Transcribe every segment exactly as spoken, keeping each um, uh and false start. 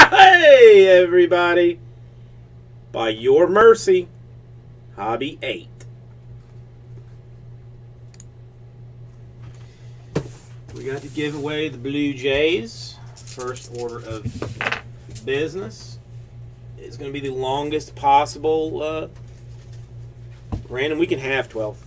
Hey, everybody. By your mercy, Hobby eight. We got to give away the Blue Jays. First order of business. It's going to be the longest possible uh, random we can have, twelve.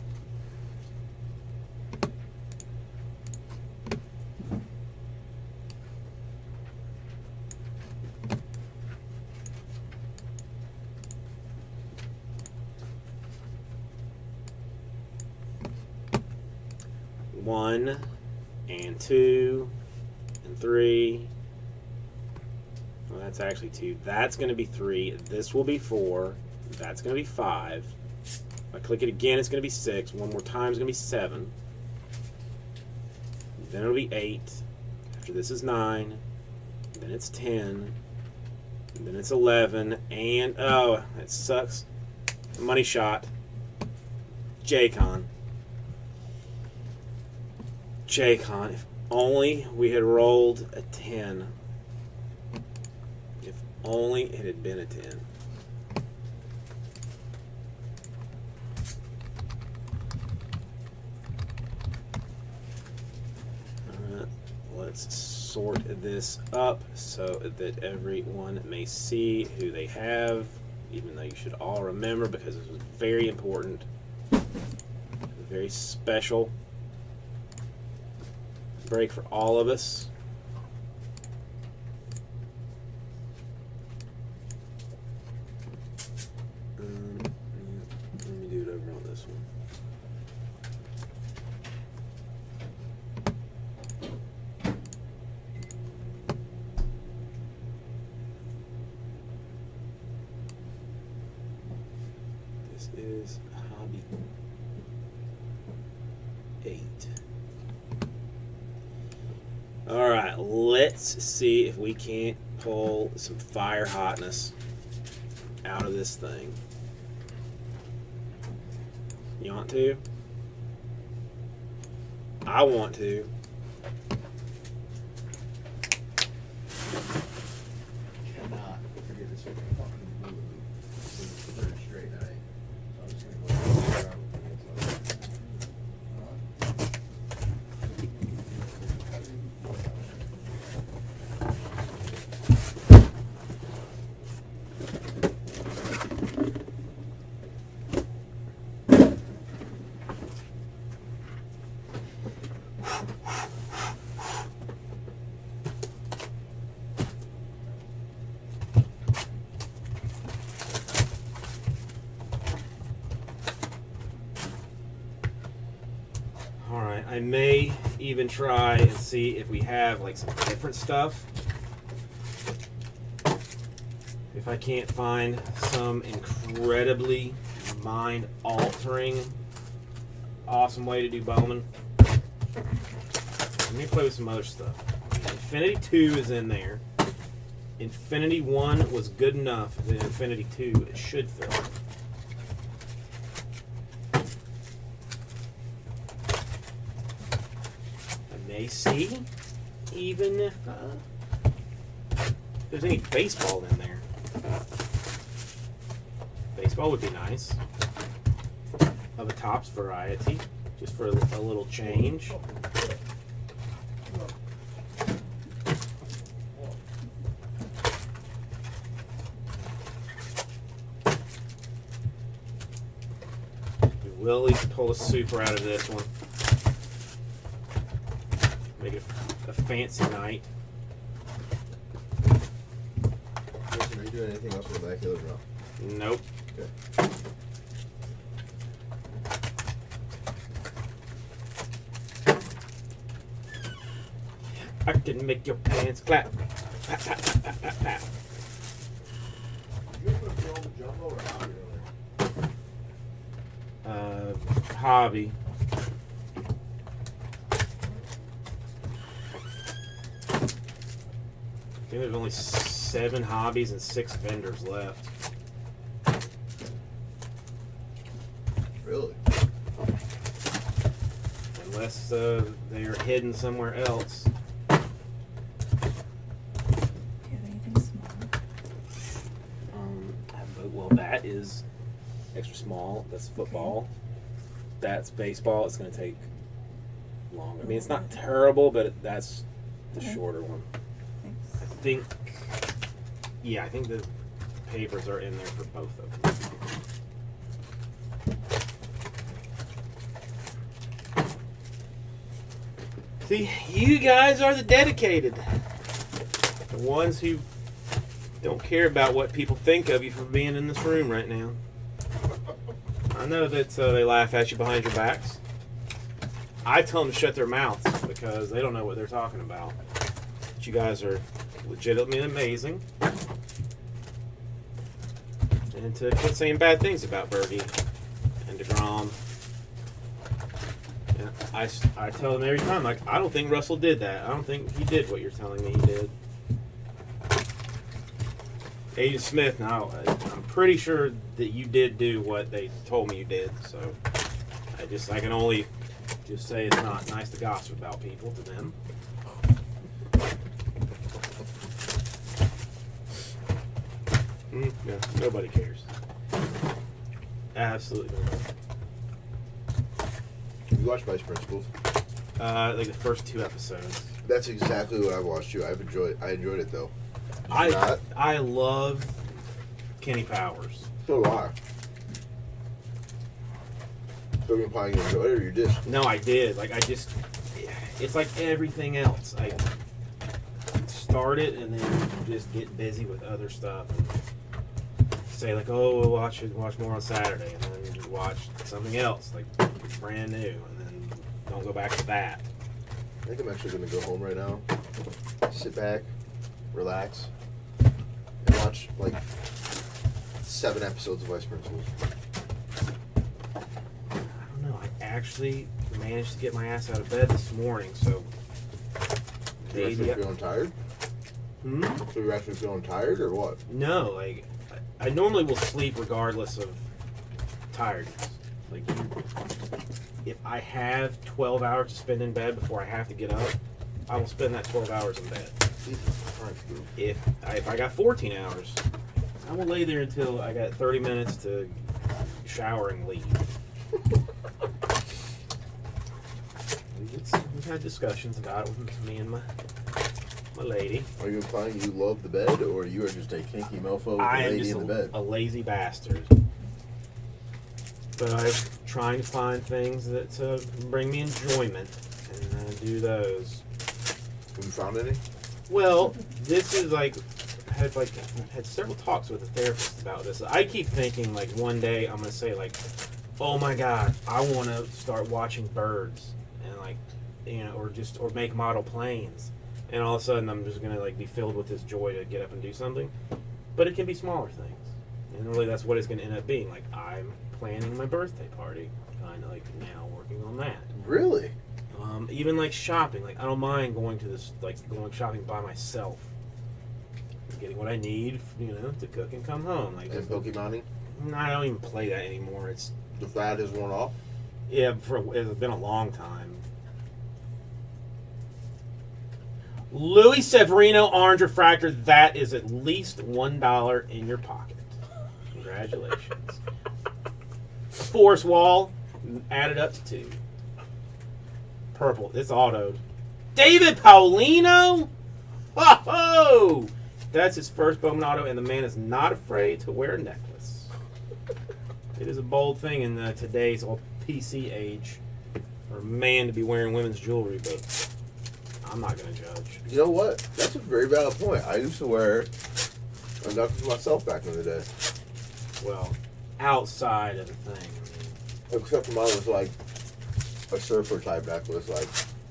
One and two and three. Well, that's actually two. That's going to be three. This will be four. That's going to be five. If I click it again, it's going to be six. One more time is going to be seven. Then it'll be eight. After this is nine. Then it's ten. And then it's eleven. And, oh, that sucks. Money shot. J-Con. J-Con, if only we had rolled a ten. If only it had been a ten. Alright, let's sort this up so that everyone may see who they have, even though you should all remember because this was very important. Very special break for all of us. Um, let me do it over on this one. This is Hobby eight. Alright, let's see if we can't pull some fire hotness out of this thing. You want to? I want to. Cannot forget this fucking blue. Third straight night. So I'm just gonna go around with Alright, I may even try and see if we have like some different stuff. If I can't find some incredibly mind-altering, awesome way to do Bowman. Let me play with some other stuff. Infinity two is in there. Infinity one was good enough. Then Infinity two it should fill. May see, even if uh, there's any baseball in there. Baseball would be nice. Of a Topps variety, just for a, a little change. We will at least pull a super out of this one. Make it a, a fancy night. Jason, are you doing anything else with the back of the row? Nope. Okay. I can make your pants clap. Pat, pat, pat, pat, pat, pat. Did you put the old jumbo or hobby earlier? Uh, hobby. I think there's only seven hobbies and six vendors left. Really? Unless uh, they're hidden somewhere else. Do you have anything small? that is extra small. That's football. That's baseball. It's going to take longer. I mean, it's not terrible, but that's the Okay. shorter one. Thanks. I think, yeah, I think the papers are in there for both of them. See, you guys are the dedicated. The ones who don't care about what people think of you for being in this room right now. I know that uh, they laugh at you behind your backs. I tell them to shut their mouths because they don't know what they're talking about. But you guys are legitimately amazing. And to quit saying bad things about Bergie and DeGrom. Yeah, I, I tell them every time, like, I don't think Russell did that. I don't think he did what you're telling me he did. Aiden Smith, now, I'm pretty sure that you did do what they told me you did, so I just, I can only just say it's not nice to gossip about people to them. Mm, yeah, nobody cares. Absolutely nobody. You watch Vice Principals? Uh, like the first two episodes. That's exactly what I watched too. I've enjoyed. I enjoyed it though. Did you I not? I love Kenny Powers. So do I. So you probably enjoyed it, or you just No, I did. Like I just, it's like everything else. I start it and then just get busy with other stuff. And say like, oh, we'll watch it, watch more on Saturday, and then just watch something else like brand new, and then don't go back to that. I think I'm actually going to go home right now, sit back, relax, and watch like seven episodes of Vice Principals. I don't know. I actually managed to get my ass out of bed this morning, so You're maybe. actually feeling tired? Hmm? So you're actually feeling tired, or what? No, like I, I normally will sleep regardless of tiredness. Like if I have twelve hours to spend in bed before I have to get up, I will spend that twelve hours in bed. Jesus Christ, dude. If I, if I got fourteen hours, I will lay there until I got thirty minutes to shower and leave. It's, we've had discussions about it with me and my my lady. Are you implying you love the bed, or you are just a kinky mofo with a I am lady just in the a, bed? a lazy bastard. But I'm trying to find things that uh, bring me enjoyment, and uh, do those. Have you found any? Well, this is like I had like had several talks with a therapist about this. I keep thinking like one day I'm gonna say like, oh my god, I want to start watching birds and like, you know, or just or make model planes, and all of a sudden I'm just gonna like be filled with this joy to get up and do something. But it can be smaller things, and really that's what it's gonna end up being. Like I'm planning my birthday party, kind of like now working on that. Really? Um, even like shopping, like I don't mind going to this, like going shopping by myself, getting what I need, you know, to cook and come home. Like, And Pokemoning? I don't even play that anymore. It's The fad has worn off? yeah, for it's been a long time. Louis Severino Orange Refractor. That is at least one dollar in your pocket. Congratulations. Force Wall added up to two. Purple. It's autoed. David Paulino? Ho ho! That's his first Bowman auto, and the man is not afraid to wear a necklace. It is a bold thing in uh, today's old P C age for a man to be wearing women's jewelry, but I'm not going to judge. You know what? That's a very valid point. I used to wear a necklace myself back in the day. Well, outside of the thing. I mean, Except for mine was like a surfer type necklace, like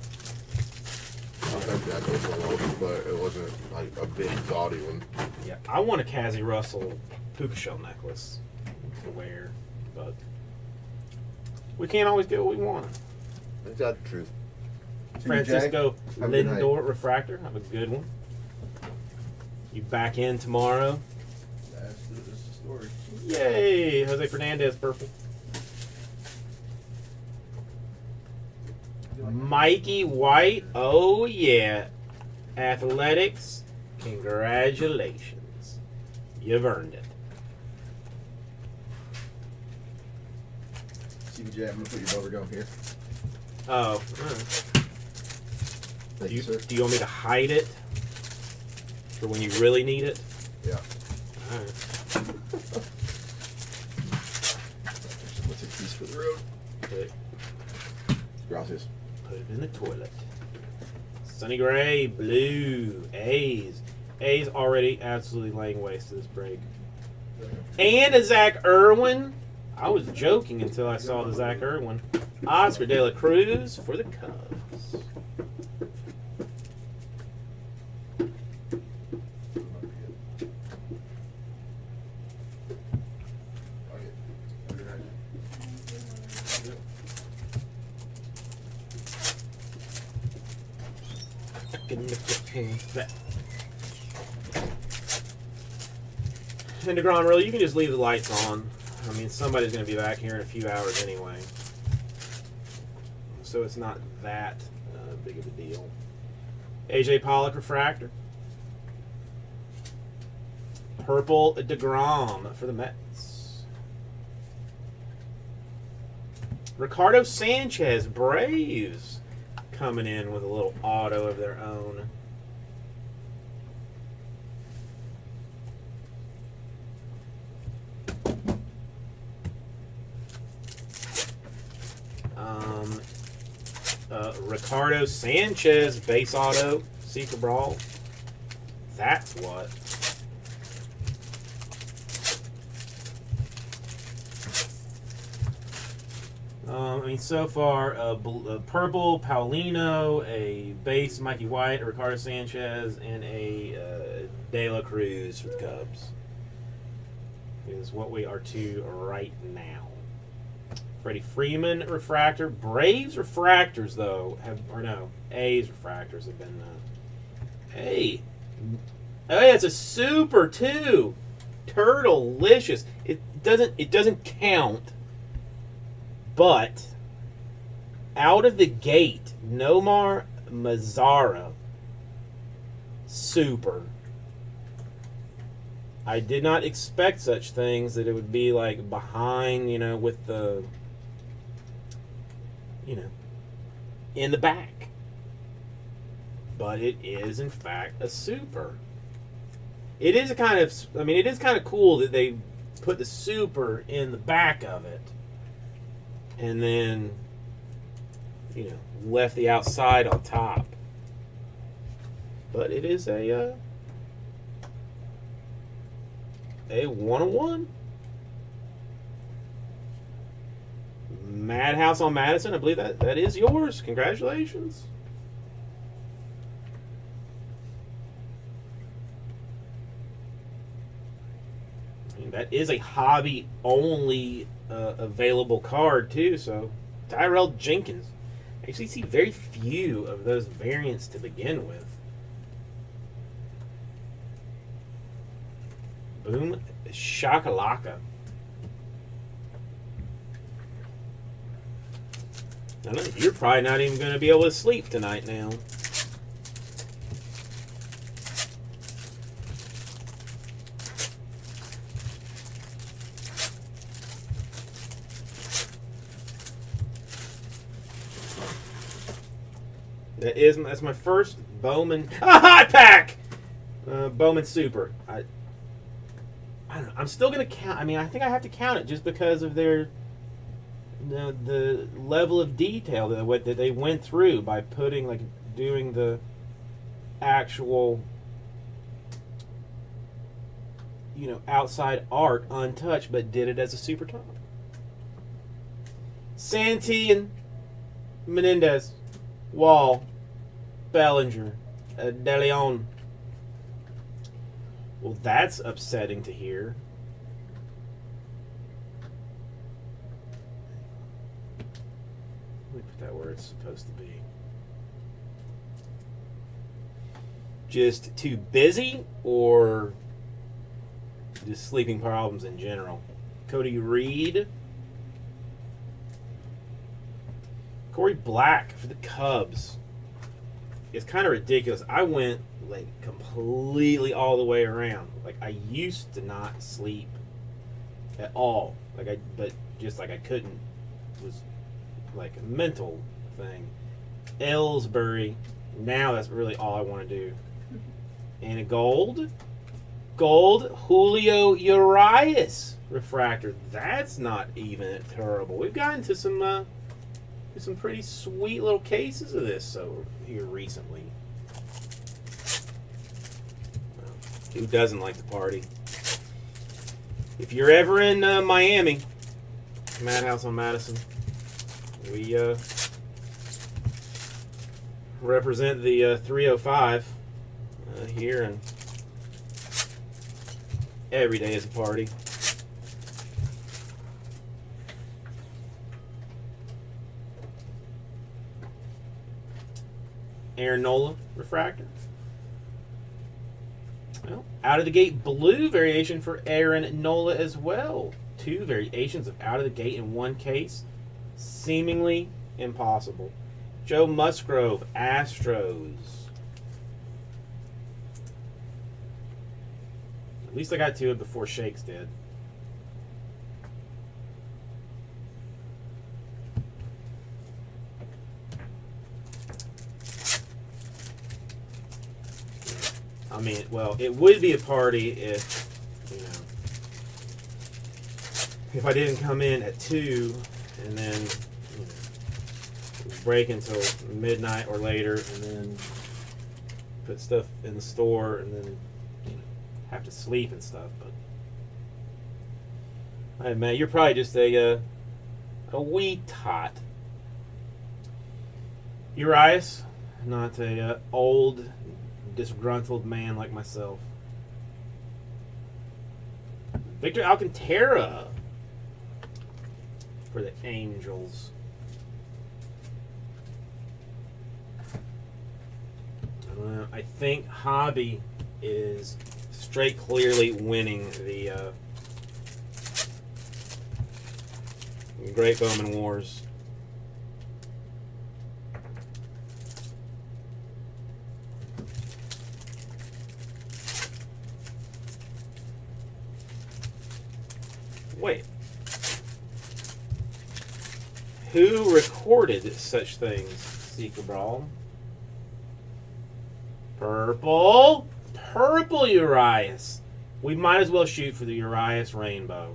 a head necklace almost, but it wasn't like a big gaudy one. yeah, I want a Cassie Russell puka shell necklace to wear, but we can't always get what we want. Is that the truth? Francisco Have a good night. Lindor Refractor. Have a good one. You back in tomorrow? That's the, that's the story. Yay! Jose Fernandez, purple. Mikey White. Oh, yeah. Athletics. Congratulations. You've earned it. T V J, I'm gonna put your bubble gum here. Oh, all right. Thank Do you, you, sir. do you want me to hide it for when you really need it? Yeah. All right. What's a piece for the road? Put it, Gracias. put it in the toilet. Sunny Gray, blue, A's. A's already absolutely laying waste to this break. And a Zach Irwin. I was joking until I saw the Zach Irwin. Oscar De La Cruz for the Cubs. And DeGrom, really, you can just leave the lights on. I mean, somebody's going to be back here in a few hours anyway. So it's not that uh, big of a deal. A J Pollock refractor. Purple DeGrom for the Mets. Ricardo Sanchez, Braves, coming in with a little auto of their own. Um, uh, Ricardo Sanchez, base auto, Seeker Brawl. That's what. Um, I mean, so far, uh, bl- uh, purple, Paulino, a base, Mikey White, a Ricardo Sanchez, and a uh, De La Cruz for the Cubs is what we are to right now. Freddie Freeman refractor. Braves refractors, though, have or no, A's refractors have been. Uh, hey, oh yeah, it's a super too. Turtle-licious. It doesn't. It doesn't count. But out of the gate, Nomar Mazara, super. I did not expect such things, that it would be like behind, you know, with the, you know, in the back. But it is, in fact, a super. It is a kind of, I mean, it is kind of cool that they put the super in the back of it. And then, you know, left the outside on top. But it is a uh, a one on one. Madhouse on Madison, I believe that that is yours. Congratulations. I mean, that is a hobby only Uh, available card too, so Tyrell Jenkins. I actually see very few of those variants to begin with. Boom shakalaka. I know you're probably not even going to be able to sleep tonight now. That is that's my first Bowman a hot pack. Uh, Bowman Super. I I don't know. I'm still gonna count. I mean, I think I have to count it just because of their the the level of detail that what that they went through by putting like doing the actual you know outside art untouched, but did it as a super top. Santee and Menendez, Wall, Bellinger, uh, De Leon. Well, that's upsetting to hear. Let me put that where it's supposed to be. Just too busy, or just sleeping problems in general? Cody Reed. Corey Black for the Cubs. It's kind of ridiculous. I went like completely all the way around. Like I used to not sleep at all. Like I, but just like I couldn't was like a mental thing. Ellsbury, now that's really all I want to do. And a gold, gold Julio Urias refractor. That's not even terrible. We've gotten to some uh, some pretty sweet little cases of this so here recently. Well, who doesn't like to party? If you're ever in uh, Miami, Madhouse on Madison, we uh, represent the uh, three oh five uh, here, and every day is a party. Aaron Nola refractor. Well, out of the gate blue variation for Aaron Nola as well. Two variations of out of the gate in one case. Seemingly impossible. Joe Musgrove, Astros. At least I got to it before Shakes did. I mean, well, it would be a party if, you know, if I didn't come in at two and then, you know, break until midnight or later and then put stuff in the store and then, you know, have to sleep and stuff. But, hey, man, you're probably just a, uh, a wee tot. Urias, not a uh, old, disgruntled man like myself. Victor Alcantara for the Angels. I don't know. I think Hobby is straight clearly winning the uh, Great Bowman Wars. Wait. Who recorded such things? Seeker Brawl. Purple. Purple Urias. We might as well shoot for the Urias Rainbow.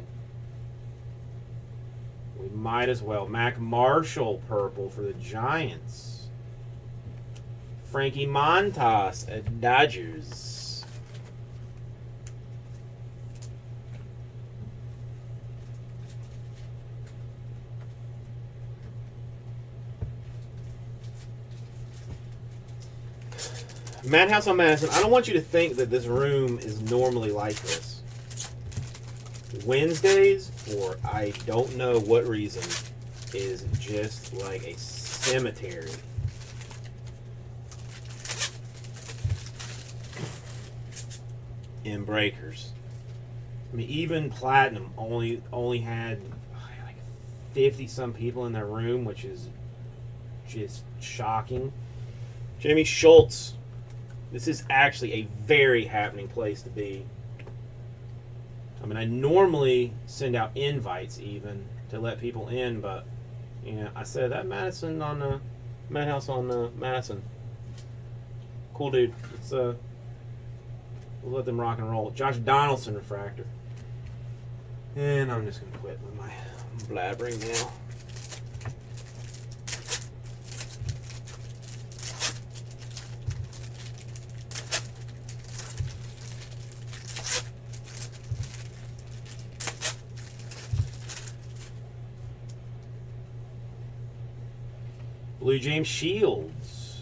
We might as well. Mac Marshall purple for the Giants. Frankie Montas at Dodgers. Madhouse on Madison, I don't want you to think that this room is normally like this. Wednesdays, for I don't know what reason, is just like a cemetery. In breakers. I mean, even Platinum only only had like fifty some people in their room, which is just shocking. Jamie Schultz. This is actually a very happening place to be. I mean, I normally send out invites even to let people in, but, you know, I said that Madison on the, uh, Madhouse on uh, Madison. Cool dude. Let's, uh, we'll let them rock and roll. Josh Donaldson refractor. And I'm just going to quit with my blabbering now. Blue James Shields.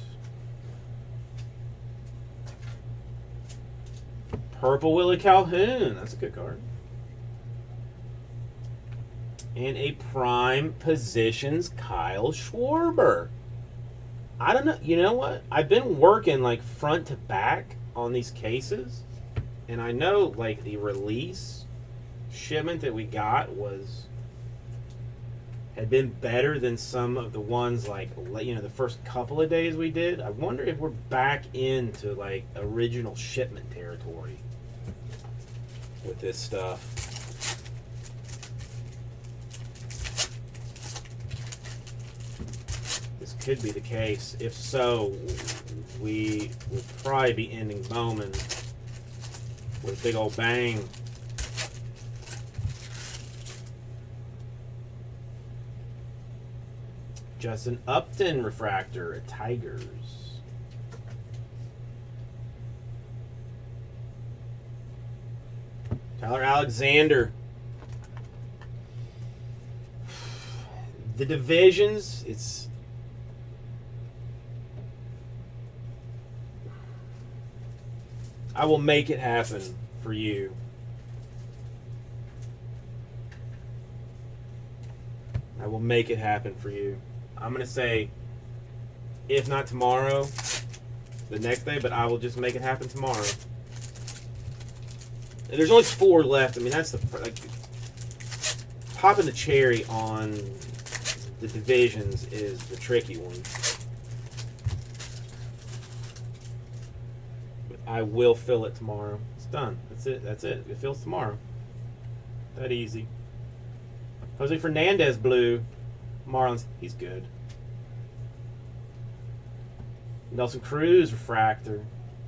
Purple Willie Calhoun. That's a good card. And a prime positions Kyle Schwarber. I don't know. You know what? I've been working like front to back on these cases. And I know like the release shipment that we got was... had been better than some of the ones like, you know, the first couple of days we did. I wonder if we're back into like original shipment territory with this stuff. this could be the case. If so, we will probably be ending Bowman with a big old bang. Justin Upton refractor at Tigers. Tyler Alexander. The divisions, it's I will make it happen for you. I will make it happen for you. I'm going to say, if not tomorrow, the next day, but I will just make it happen tomorrow. And there's only four left. I mean, that's the, like, popping the cherry on the divisions is the tricky one. But I will fill it tomorrow. It's done. That's it. That's it. It fills tomorrow. That easy. Jose Fernandez blue. Marlins. He's good. Nelson Cruz refractor.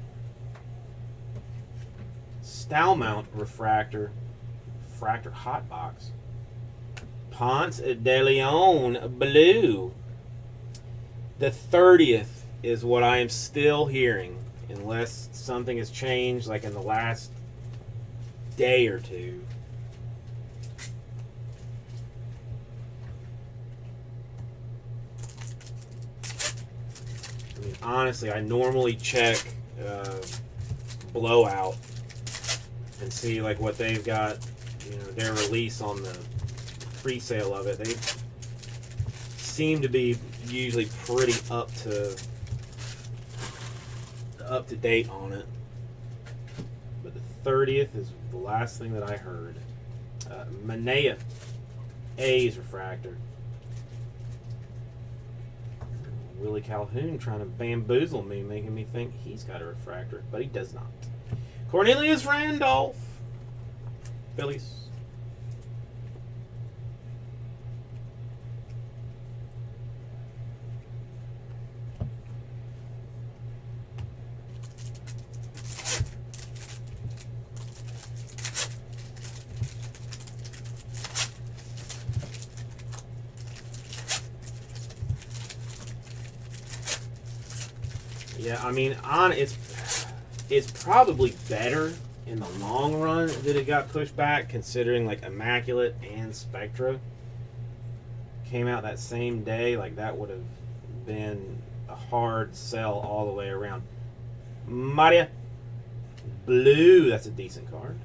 Stalmount refractor. Refractor hot box. Ponce de Leon blue. The thirtieth is what I am still hearing, unless something has changed like in the last day or two. I mean, honestly, I normally check uh, Blowout and see like what they've got, you know, their release on the pre-sale of it. They seem to be usually pretty up to up to date on it. But the thirtieth is the last thing that I heard. Uh, Manea A's refractor. Willie Calhoun trying to bamboozle me, making me think he's got a refractor, but he does not. Cornelius Randolph, Phillies. Yeah, I mean, on it's it's probably better in the long run that it got pushed back, considering like Immaculate and Spectra came out that same day. Like that would have been a hard sell all the way around. Maria blue, that's a decent card.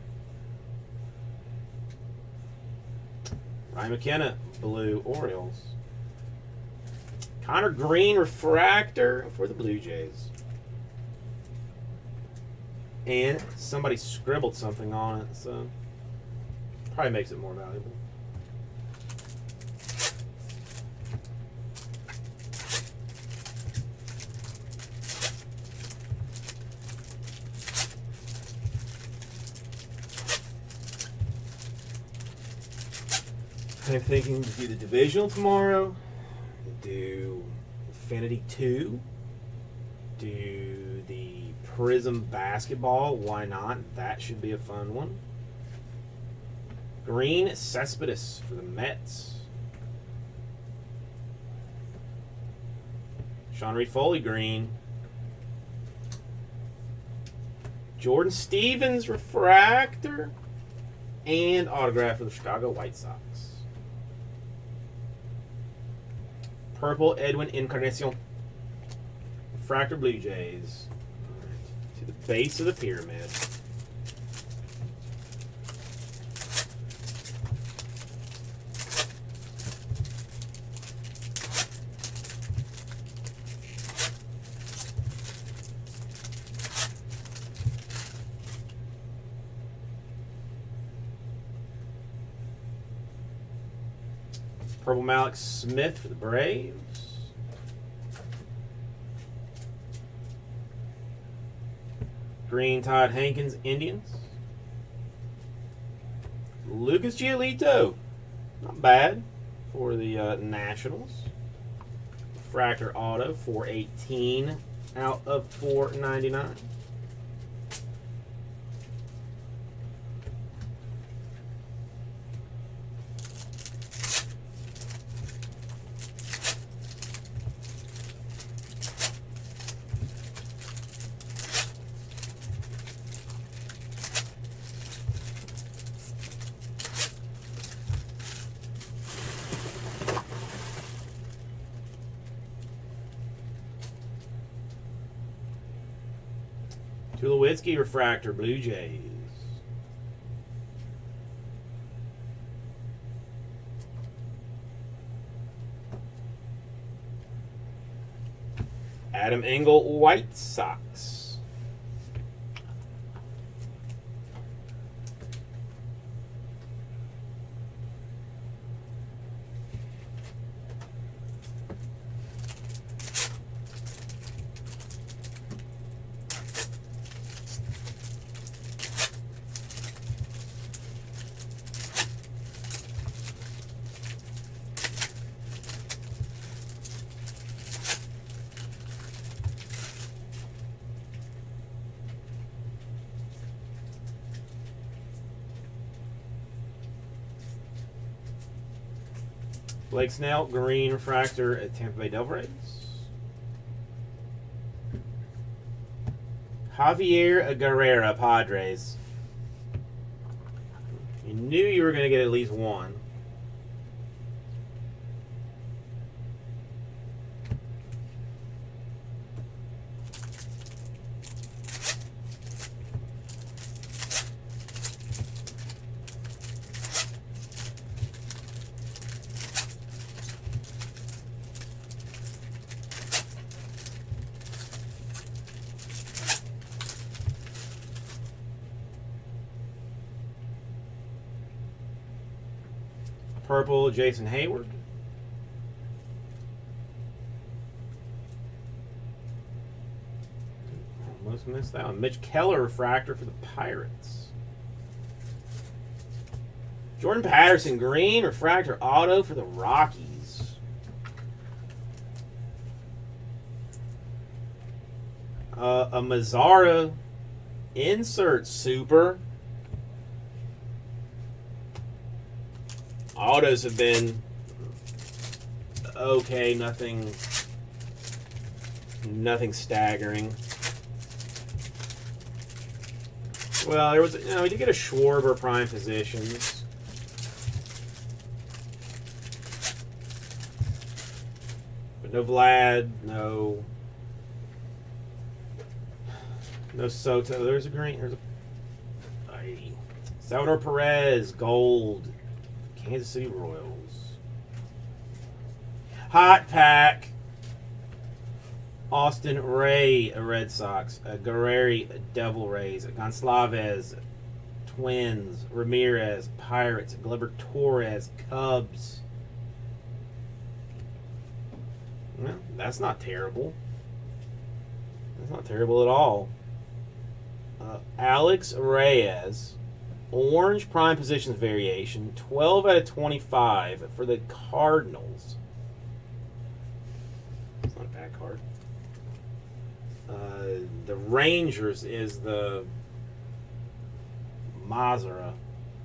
Ryan McKenna blue Orioles. Connor Green refractor for the Blue Jays. And somebody scribbled something on it, so probably makes it more valuable. I'm thinking to do the divisional tomorrow. Do Infinity two. Do the Prism basketball. Why not? That should be a fun one. Green Cespedes for the Mets. Sean Reed Foley green. Jordan Stevens refractor. And autograph for the Chicago White Sox. Purple Edwin Encarnacion. Refractor Blue Jays. Right. To the base of the pyramid. Purple Malik Smith for the Braves. Green Todd Hankins, Indians. Lucas Giolito, not bad for the uh, Nationals. refractor auto, four eighteen out of four ninety-nine. Tulowitzki refractor, Blue Jays. Adam Engel, White Sox. Blake Snell, green refractor at Tampa Bay Devil Rays. Javier Guerrera, Padres. You knew you were going to get at least one. Purple, Jason Hayward. Almost missed that one. Mitch Keller refractor for the Pirates. Jordan Patterson, green refractor auto for the Rockies. Uh, a Mazzara insert super. Autos have been okay, nothing nothing staggering. Well, there was, you know, we did get a Schwarber prime positions. But no Vlad, no no Soto. There's a green, there's a aye. Salvador Perez, gold. Kansas City Royals. Hot pack. Austin Ray, Red Sox. Uh, Guerreri, Devil Rays. Gonçalves, Twins. Ramirez, Pirates. Gleyber Torres, Cubs. No, that's not terrible. That's not terrible at all. Uh, Alex Reyes. Orange prime positions variation, twelve out of twenty-five for the Cardinals. It's not a bad card. Uh, the Rangers is the Mazzara.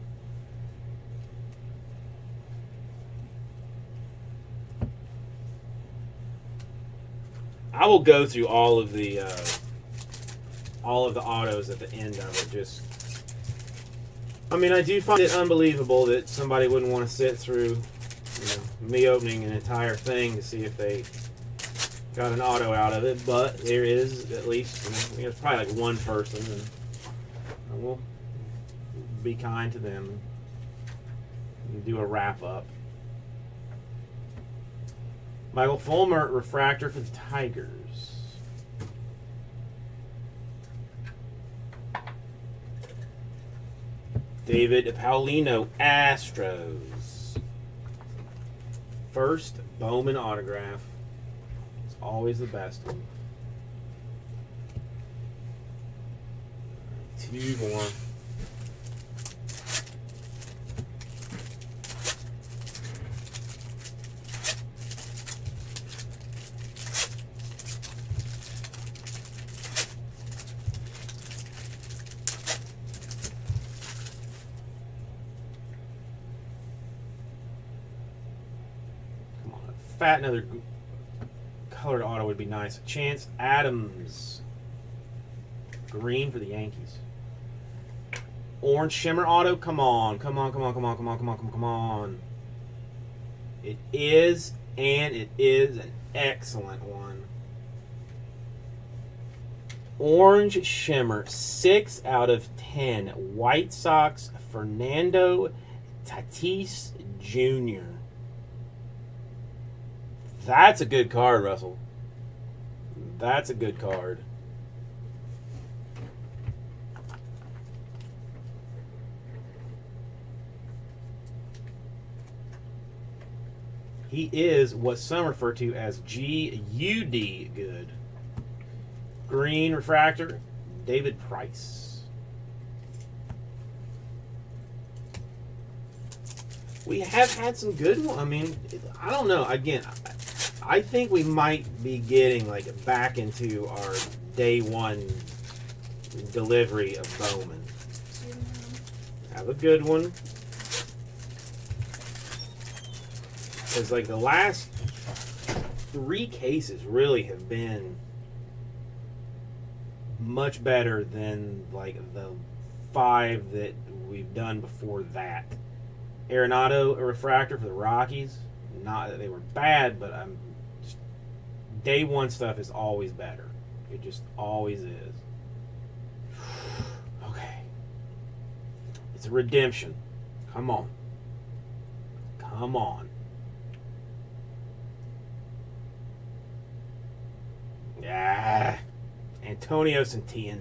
I will go through all of the uh, all of the autos at the end of it. Just, I mean, I do find it unbelievable that somebody wouldn't want to sit through, you know, me opening an entire thing to see if they got an auto out of it. But there is at least, you know, I think it's probably like one person, and I will be kind to them and do a wrap up. Michael Fulmer, refractor for the Tigers. David Paulino, Astros. First Bowman autograph. It's always the best one. Two more. fat another g- colored auto would be nice. Chance Adams. Green for the Yankees. Orange Shimmer auto. Come on. Come on, come on, come on, come on, come on, come on, come on. It is, and it is an excellent one. Orange Shimmer, six out of ten. White Sox, Fernando Tatis Junior That's a good card, Russell. That's a good card. He is what some refer to as G U D good. Green refractor, David Price. We have had some good ones. I mean, I don't know. Again, I think we might be getting like back into our day one delivery of Bowman. Have a good one. Because like the last three cases really have been much better than like the five that we've done before that. Arenado, a refractor for the Rockies. Not that they were bad, but I'm just, day one stuff is always better. It just always is. Okay. It's a redemption. Come on. Come on. Yeah. Antonio Centillan.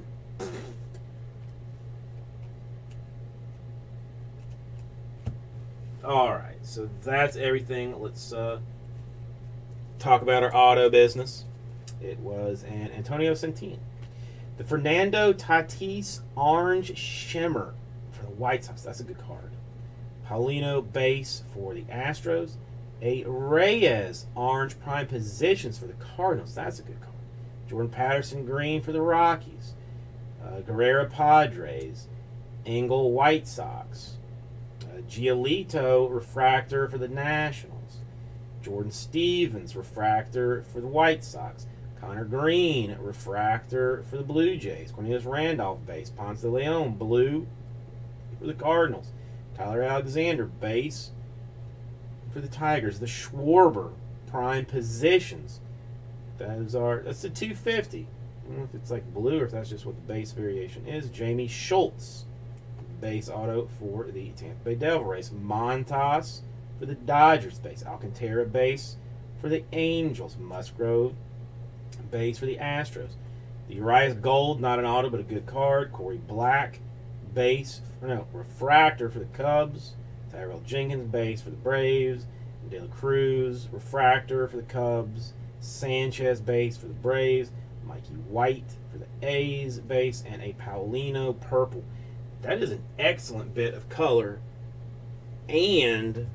Alright, so that's everything. Let's uh, talk about our auto business. It was an Antonio Centillan. The Fernando Tatis Orange Shimmer for the White Sox. That's a good card. Paulino base for the Astros. A Reyes Orange Prime Positions for the Cardinals. That's a good card. Jordan Patterson green for the Rockies. Uh, Guerrero Padres. Engel White Sox. Uh, Giolito refractor for the Nationals. Jordan Stevens refractor for the White Sox. Connor Green refractor for the Blue Jays. Cornelius Randolph base. Ponce de Leon blue for the Cardinals. Tyler Alexander base for the Tigers. The Schwarber Prime Positions. Those are that's the two fifty. I don't know if it's like blue or if that's just what the base variation is. Jamie Schultz, base auto for the Tampa Bay Devil Rays. Montas for the Dodgers base. Alcantara base for the Angels. Musgrove base for the Astros. The Urias Gold, not an auto but a good card. Corey Black base, no refractor for the Cubs. Tyrell Jenkins base for the Braves. De La Cruz refractor for the Cubs. Sanchez base for the Braves, Mikey White for the A's base, and a Paulino purple. That is an excellent bit of color, and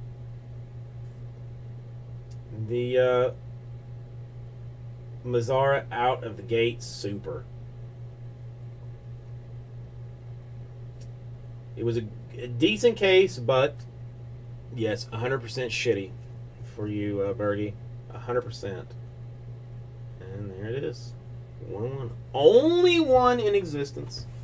the uh, Mazzara out of the gate super. It was a, a decent case, but yes, one hundred percent shitty for you, uh, Bergie. one hundred percent. And there it is. One, one. Only one in existence.